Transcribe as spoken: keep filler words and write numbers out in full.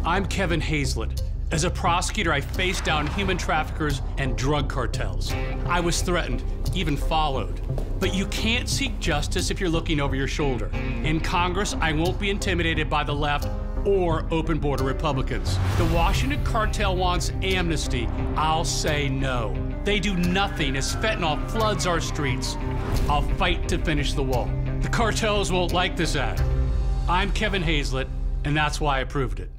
I'm Kevin Hayslett. As a prosecutor, I faced down human traffickers and drug cartels. I was threatened, even followed. But you can't seek justice if you're looking over your shoulder. In Congress, I won't be intimidated by the left or open border Republicans. The Washington cartel wants amnesty. I'll say no. They do nothing as fentanyl floods our streets. I'll fight to finish the wall. The cartels won't like this ad. I'm Kevin Hayslett, and that's why I approved it.